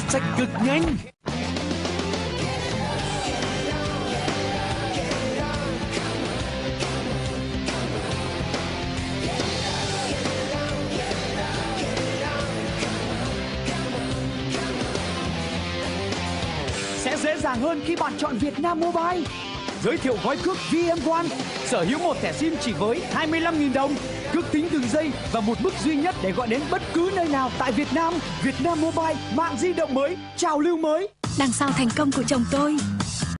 chạy cực nhanh. Sẽ dễ dàng hơn khi bạn chọn Vietnam Mobile. Giới thiệu gói cước VM1, sở hữu một thẻ SIM chỉ với 25.000 đồng, cước tính từng giây và một mức duy nhất để gọi đến bất cứ nơi nào tại Việt Nam. Vietnam Mobile, mạng di động mới, trào lưu mới. Đằng sau thành công của chồng tôi